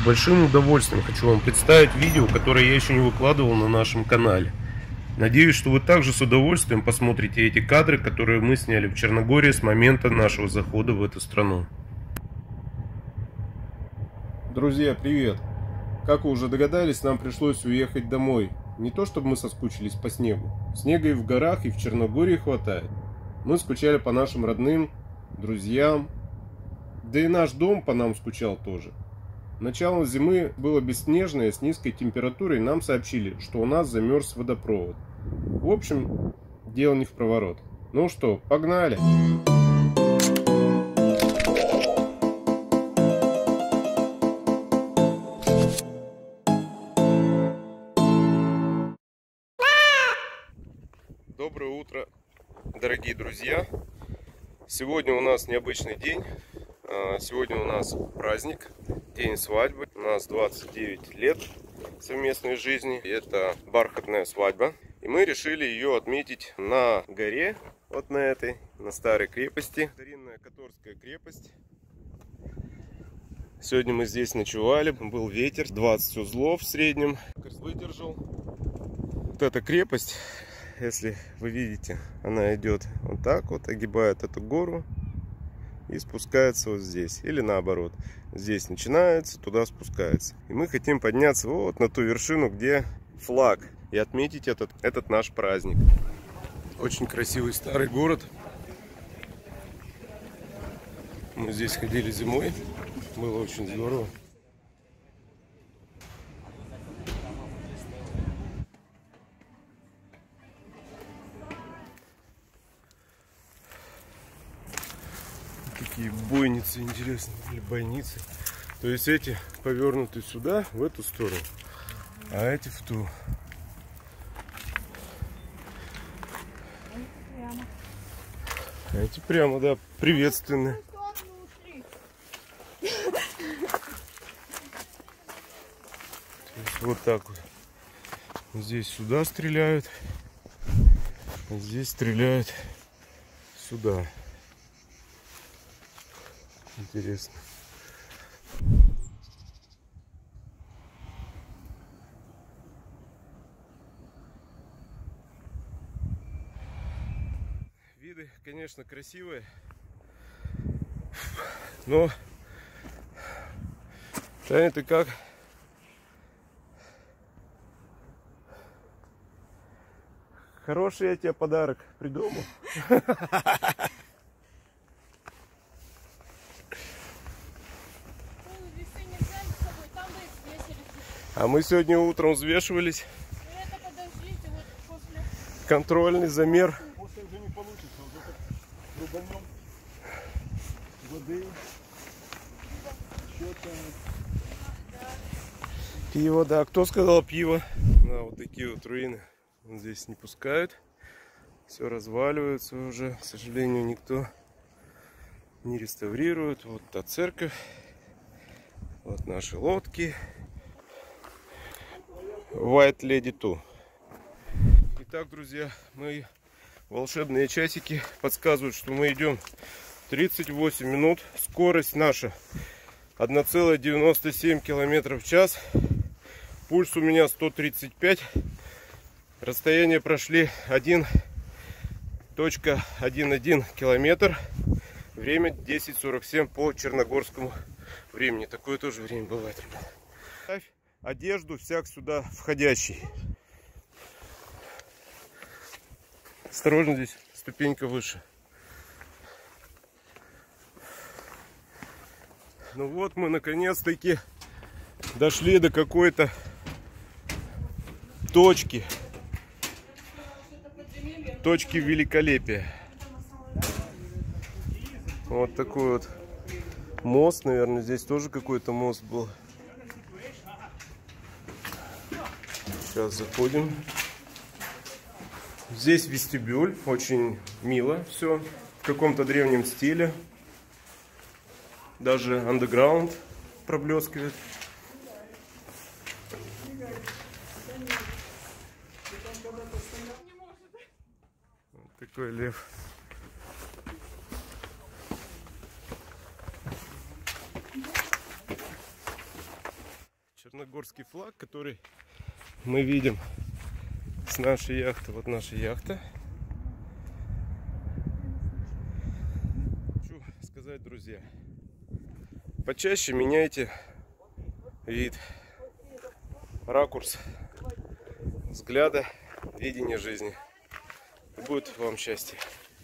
большим удовольствием хочу вам представить видео, которое я еще не выкладывал на нашем канале. Надеюсь, что вы также с удовольствием посмотрите эти кадры, которые мы сняли в Черногории с момента нашего захода в эту страну. Друзья, привет! Как вы уже догадались, нам пришлось уехать домой. Не то чтобы мы соскучились по снегу. Снега и в горах, и в Черногории хватает. Мы скучали по нашим родным, друзьям. Да и наш дом по нам скучал тоже. Начало зимы было бесснежное, с низкой температурой. Нам сообщили, что у нас замерз водопровод. В общем, дело не в проворот. Ну что, погнали! Доброе утро, дорогие друзья! Сегодня у нас необычный день. Сегодня у нас праздник, день свадьбы. У нас 29 лет совместной жизни. Это бархатная свадьба. И мы решили ее отметить на горе, вот на этой, на старой крепости. Старинная Которская крепость. Сегодня мы здесь ночевали. Был ветер, 20 узлов в среднем. Выдержал. Вот эта крепость, если вы видите, она идет вот так вот, огибает эту гору и спускается вот здесь. Или наоборот. Здесь начинается, туда спускается. И мы хотим подняться вот на ту вершину, где флаг. И отметить этот наш праздник. Очень красивый старый город. Мы здесь ходили зимой. Было очень здорово. Такие бойницы интересные, или бойницы. То есть эти повернуты сюда, в эту сторону, а эти в ту. А эти прямо, да, приветственные. Вот так вот. Здесь сюда стреляют, а здесь стреляют сюда. Интересно. Виды, конечно, красивые, но это как хороший я тебе подарок придумал. А мы сегодня утром взвешивались. Это подождите, вот после... Контрольный замер. После уже не получится, уже так рубанем воды, что-то. Пиво, да. Кто сказал пиво? Да, вот такие вот руины здесь не пускают. Все разваливается уже. К сожалению, никто не реставрирует. Вот та церковь. Вот наши лодки. White Lady 2. Итак, друзья, мои волшебные часики подсказывают, что мы идем 38 минут. Скорость наша 1,97 км в час. Пульс у меня 135. Расстояние прошли 1,11 километр. Время 10:47 по черногорскому времени. Такое тоже время бывает, ребят. Ставь одежду всяк сюда входящий. Осторожно, здесь ступенька выше. Ну вот мы наконец-таки дошли до какой-то точки великолепия. Вот такой вот мост, наверное, здесь тоже какой-то мост был. Сейчас заходим. Здесь вестибюль, очень мило все, в каком-то древнем стиле. Даже андеграунд проблескивает. Вот такой лев. черногорский флаг, который мы видим с нашей яхты. Вот наша яхта. Хочу сказать, друзья, почаще меняйте вид, ракурс взгляда, видение жизни. И будет вам счастье.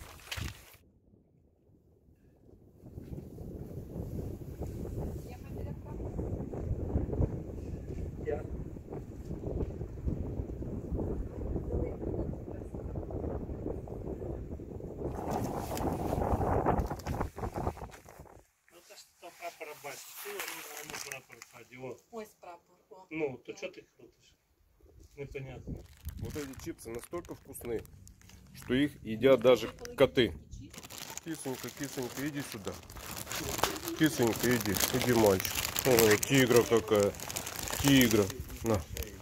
Ось прапор. О. Ну, то что ты крутишь? Непонятно. Вот эти чипсы настолько вкусные, что их едят даже коты. Кисонька, кисонька, иди сюда. Кисонька, иди, мальчик. Ой, тигра какая. Тигра. На.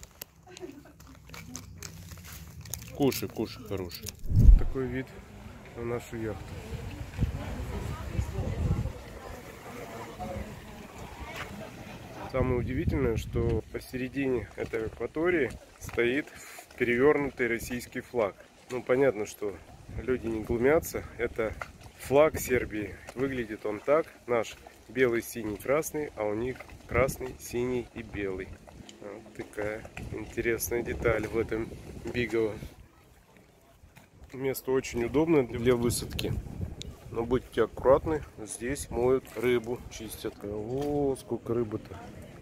Кушай, кушай, хороший. Такой вид на нашу яхту. Самое удивительное, что посередине этой акватории стоит перевернутый российский флаг. Ну, понятно, что люди не глумятся. Это флаг Сербии. Выглядит он так. Наш белый, синий, красный, а у них красный, синий и белый. Вот такая интересная деталь в этом Бигово. Место очень удобное для высадки. Но будьте аккуратны, здесь моют рыбу, чистят. О, сколько рыбы-то.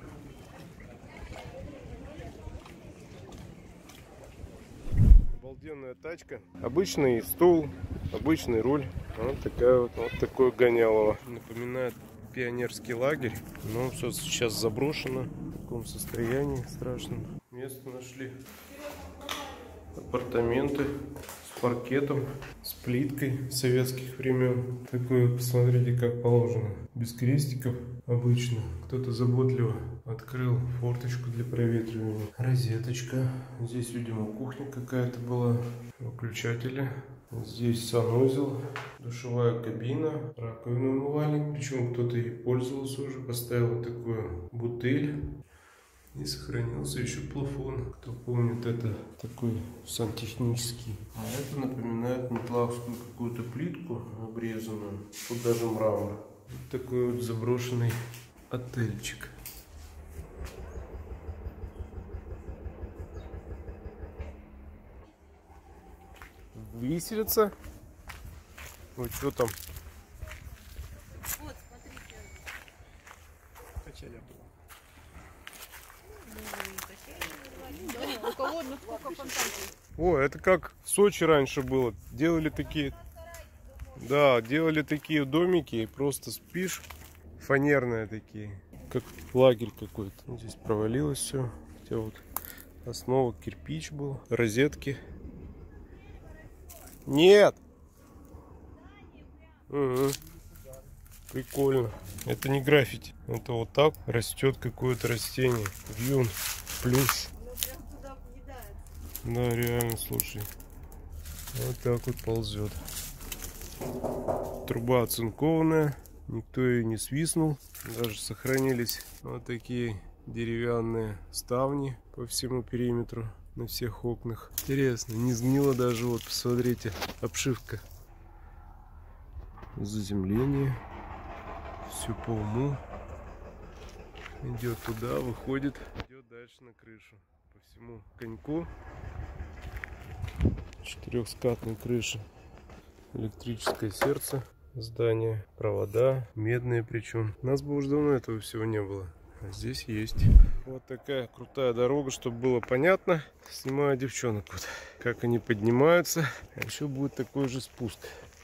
Обалденная тачка. Обычный стул, обычный руль. Вот такое гонялово. Напоминает пионерский лагерь. Но все сейчас заброшено. В таком состоянии страшном. Место нашли. Апартаменты. Паркетом, с плиткой советских времен. Такое, посмотрите, как положено. Без крестиков обычно. Кто-то заботливо открыл форточку для проветривания. Розеточка. Здесь, видимо, кухня какая-то была. Выключатели. Здесь санузел, душевая кабина, раковина, умывальник. Причем кто-то и пользовался уже. Поставил вот такую бутыль. И сохранился еще плафон. Кто помнит, это такой сантехнический. А это напоминает метлавскую какую-то плитку обрезанную. Тут даже мрамор. Вот такой вот заброшенный отельчик. Виселица. Вот что там? Вот, смотрите. Качеля было. Да, у кого ну сколько фантазий. О, это как в Сочи раньше было. Делали такие... Да, делали такие домики, и просто спишь. Фанерные такие. Как лагерь какой-то. Здесь провалилось все. Хотя вот основа кирпич был. Розетки. Нет! Угу. Прикольно. Это не граффити. Это вот так растет какое-то растение. Вьюн. Плюс. Да, реально, слушай. Вот так вот ползет. Труба оцинкованная. Никто ее не свистнул. Даже сохранились вот такие деревянные ставни по всему периметру. На всех окнах. Интересно, не сгнила даже. Вот, посмотрите, обшивка. Заземление. Все по уму. Идет туда, выходит. Идет дальше на крышу. По всему коньку. Четырехскатная крыша. Электрическое сердце. Здание. Провода. Медные причем. У нас бы уже давно этого всего не было. А здесь есть. Вот такая крутая дорога, чтобы было понятно. Снимаю девчонок. Вот. Как они поднимаются. А еще будет такой же спуск.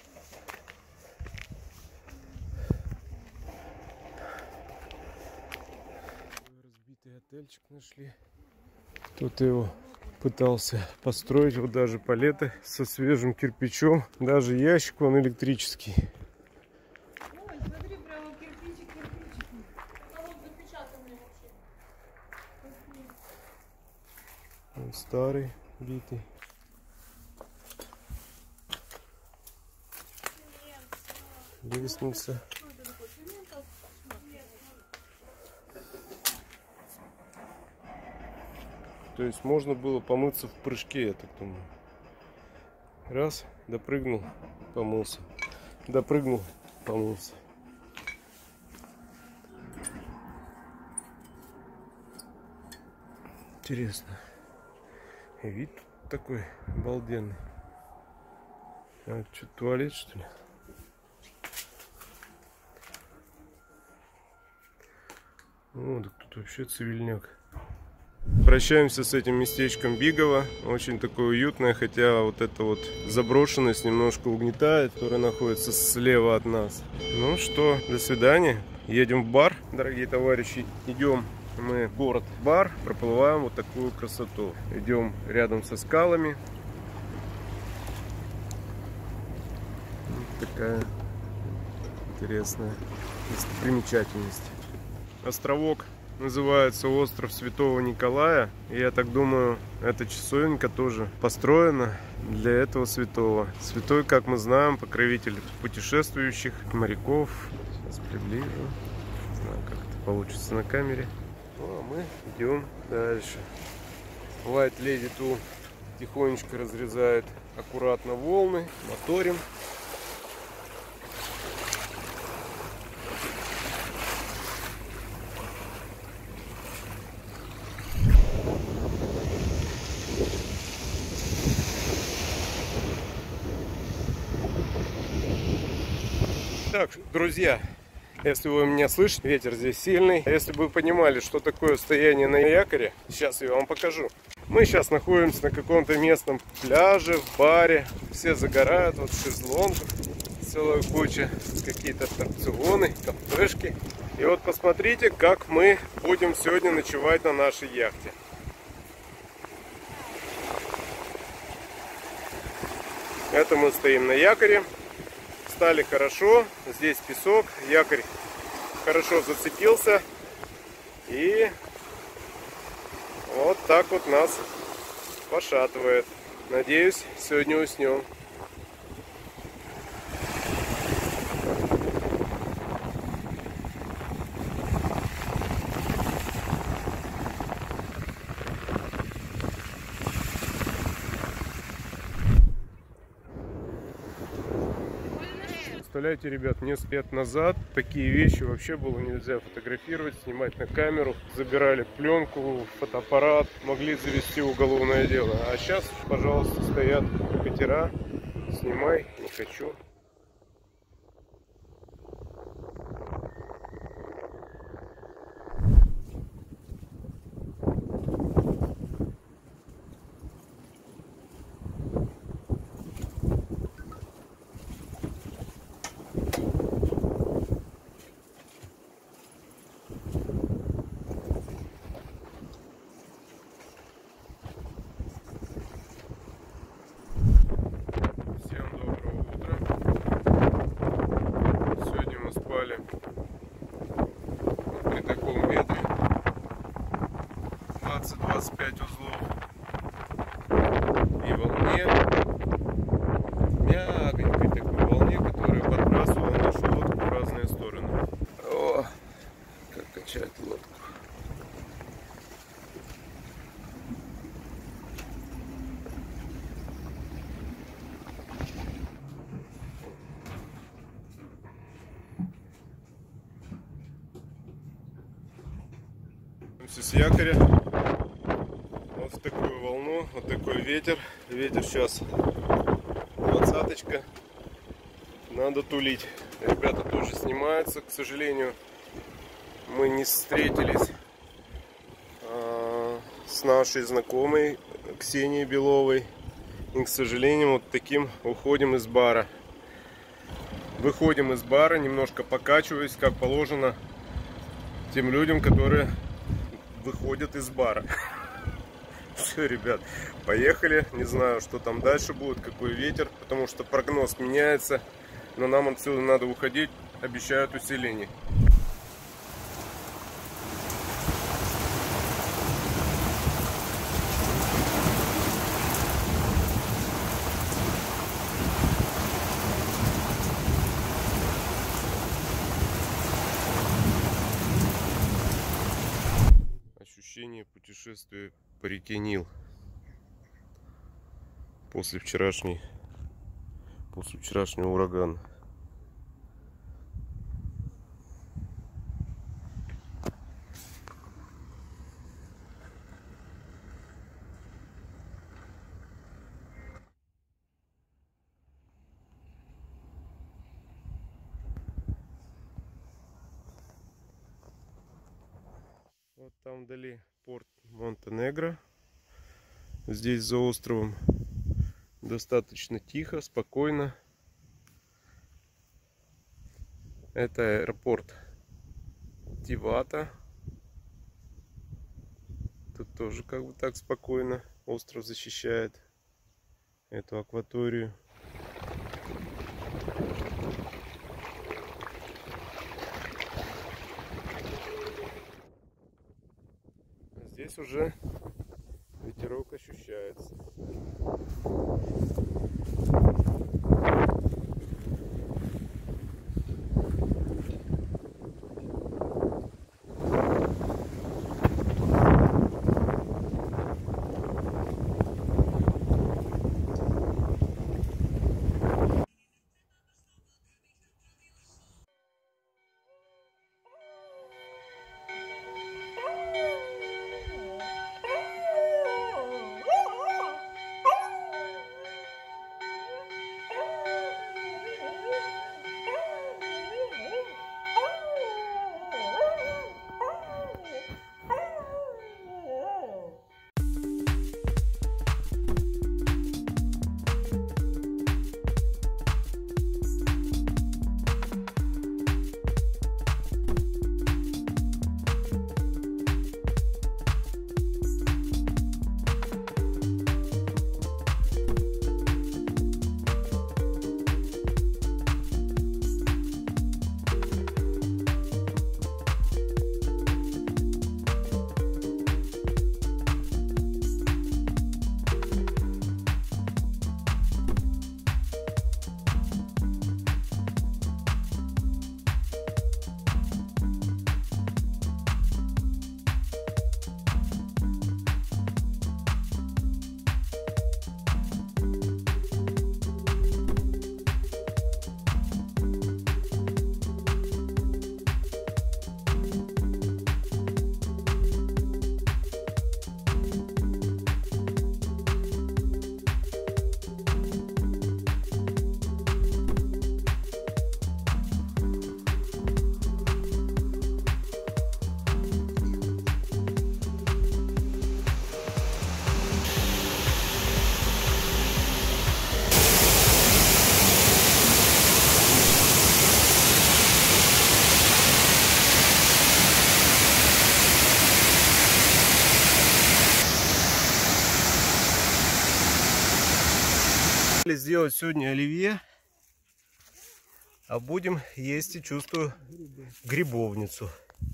Разбитый отельчик нашли. Кто-то его пытался построить. Вот даже палеты со свежим кирпичом. Даже ящик он электрический. Ой, смотри, прямо кирпичик. А вот запечатанный вообще. Он старый, битый. Лестница. То есть можно было помыться в прыжке, я так думаю. Раз, допрыгнул, помылся. Допрыгнул, помылся. Интересно. И вид тут такой обалденный. А это что, туалет, что ли? О, так тут вообще цивильняк. Прощаемся с этим местечком Бигово. Очень такое уютное, хотя вот эта вот заброшенность немножко угнетает, которая находится слева от нас. Ну что, до свидания. Едем в бар, дорогие товарищи. Идем мы в город Бар, проплываем вот такую красоту. Идем рядом со скалами. Вот такая интересная достопримечательность. Островок называется остров Святого Николая. И я так думаю, эта часовенка тоже построена для этого святого. Святой, как мы знаем, покровитель путешествующих, моряков. Сейчас приближу. Не знаю, как это получится на камере. Ну, а мы идем дальше. White Lady тут тихонечко разрезает аккуратно волны. Моторим. Так, друзья, если вы меня слышите, ветер здесь сильный. Если бы вы понимали, что такое стояние на якоре, сейчас я вам покажу. Мы сейчас находимся на каком-то местном пляже, в баре. Все загорают, вот шезлонгов, целая куча, какие-то аттракционы, кафешки. И вот посмотрите, как мы будем сегодня ночевать на нашей яхте. Это мы стоим на якоре. Стали хорошо, здесь песок, якорь хорошо зацепился, и вот так вот нас пошатывает. Надеюсь, сегодня уснем. Представляете, ребят, несколько лет назад такие вещи вообще было нельзя фотографировать, снимать на камеру. Забирали пленку, фотоаппарат, могли завести уголовное дело. А сейчас, пожалуйста, стоят катера, снимай, не хочу. При таком ветре 20-25 узлов и волне, мягонькой такой волне, которая подбрасывала нашу лодку в разные стороны. О, как качает лодку. С якоря вот в такую волну, вот такой ветер. Ветер сейчас 20-очка. Надо тулить. Ребята тоже снимаются. К сожалению, мы не встретились с нашей знакомой Ксенией Беловой. И, к сожалению, вот таким уходим из бара. Выходим из бара, немножко покачиваясь, как положено тем людям, которые выходят из бара. Все, ребят, поехали. Не знаю, что там дальше будет, какой ветер, потому что прогноз меняется. Но нам отсюда надо уходить. Обещают усиление. Ощущение путешествия по реке Нил. После вчерашнего урагана. Вот там вдали порт Монтенегро. Здесь за островом достаточно тихо, спокойно. Это аэропорт Тивата. Тут тоже как бы так спокойно. Остров защищает эту акваторию. Здесь уже ветерок ощущается. Сделать сегодня оливье, а будем есть, и чувствую, грибовницу.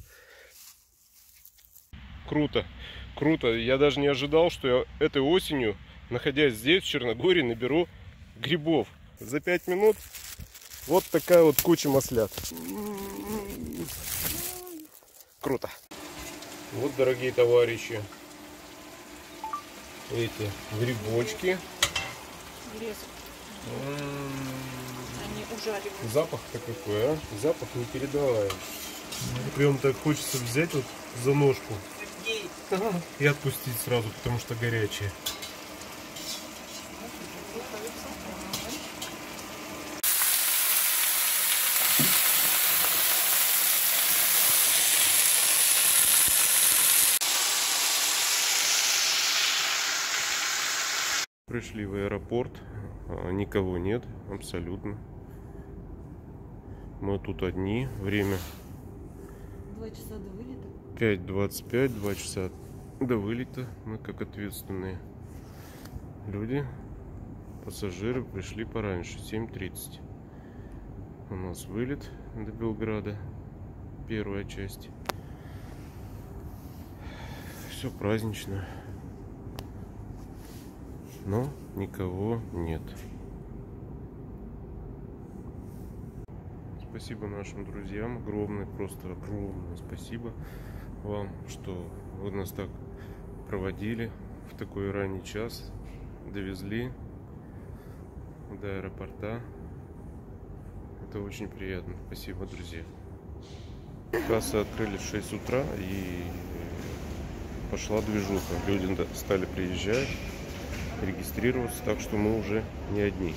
Круто, круто. Я даже не ожидал, что я этой осенью, находясь здесь, в Черногории, наберу грибов. За 5 минут вот такая вот куча маслят. Круто. Вот, дорогие товарищи, эти грибочки. Они ужаривают. Запах-то какой, а? Запах непередаваемый. Прям так хочется взять вот за ножку и отпустить сразу, потому что горячие. Пришли в аэропорт, никого нет, абсолютно. Мы тут одни, время 2 часа до вылета. 5:25, 2 часа до вылета. Мы как ответственные люди, пассажиры, пришли пораньше, 7:30. У нас вылет до Белграда, первая часть. Все празднично. Но никого нет. Спасибо нашим друзьям, огромное, просто огромное спасибо вам, что вы нас так проводили в такой ранний час, довезли до аэропорта. Это очень приятно. Спасибо, друзья. Кассы открыли в 6 утра и пошла движуха. Люди стали приезжать, регистрироваться, так что мы уже не одни.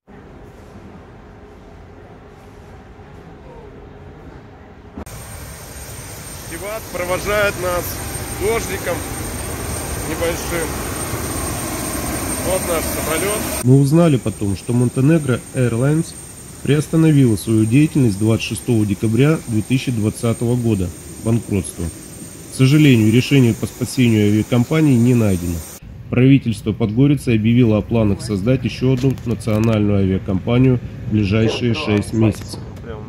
Киват провожает нас дождиком небольшим. Вот наш самолет. Мы узнали потом, что Montenegro Airlines приостановила свою деятельность 26 декабря 2020 года. Банкротство. К сожалению, решение по спасению авиакомпании не найдено. Правительство Подгорицы объявило о планах создать еще одну национальную авиакомпанию в ближайшие 6 месяцев.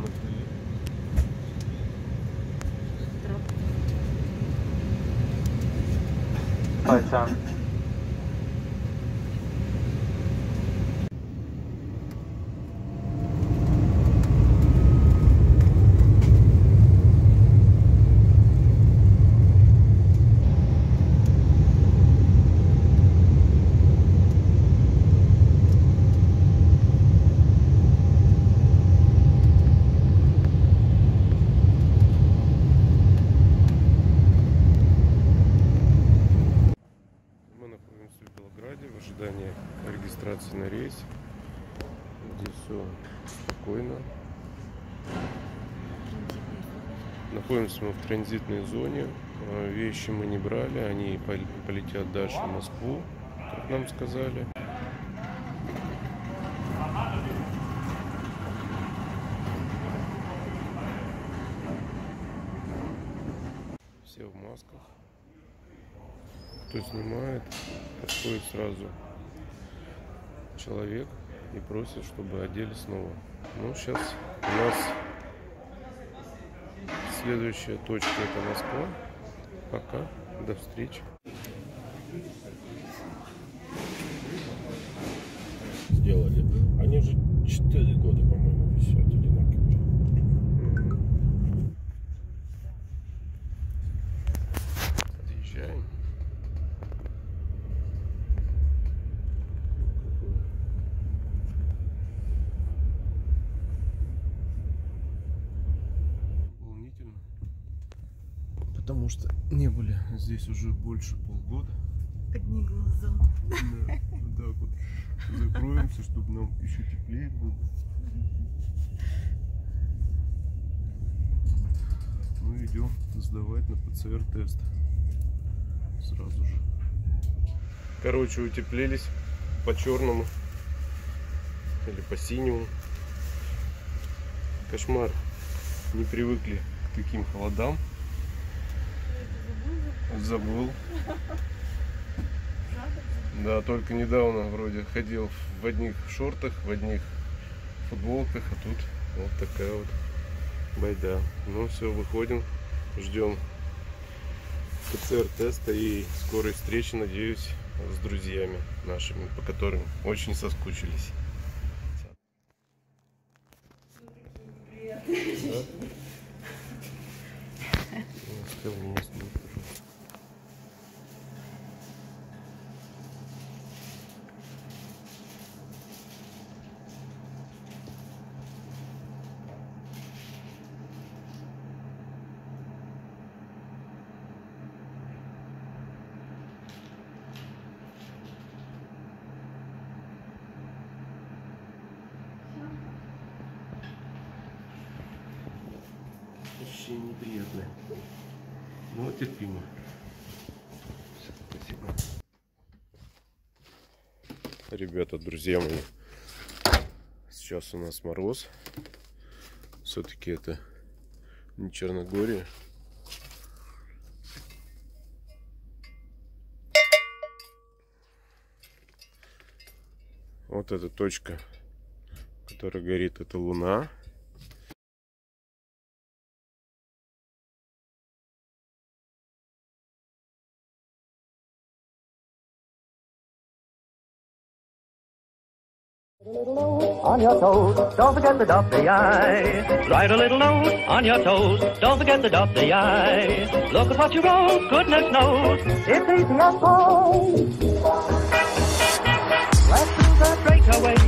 В ожидании регистрации на рейс. Здесь все спокойно. Находимся мы в транзитной зоне. Вещи мы не брали, они полетят дальше в Москву, как нам сказали. Все в масках. Кто снимает, подходит сразу человек и просит, чтобы одели снова. Ну, сейчас у нас следующая точка — это Москва. Пока, до встречи. Сделали. Они уже 4 года, по-моему, висят одинаковые. Отъезжаем. Волнительно. Потому что не были здесь уже больше полгода. Одни глаза. Да, вот так вот закроемся, чтобы нам еще теплее было. Мы идем сдавать на ПЦР-тест сразу же. Короче, утеплились по черному или по синему. Кошмар. Не привыкли к таким холодам. Забыл. Да, только недавно вроде ходил в одних шортах, в одних футболках, а тут вот такая вот байда. Ну все, выходим, ждем ПЦР-теста и скорой встречи, надеюсь, с друзьями нашими, по которым очень соскучились. Ощущение неприятное, но терпимо. Спасибо. Ребята, друзья мои, сейчас у нас мороз. Все-таки это не Черногория. Вот эта точка, которая горит, это Луна. On your toes, don't forget to dot the I. Write a little note on your toes, don't forget to dot the I. Look at what you wrote, goodness knows, it's easy as pie. Let's do that straight away.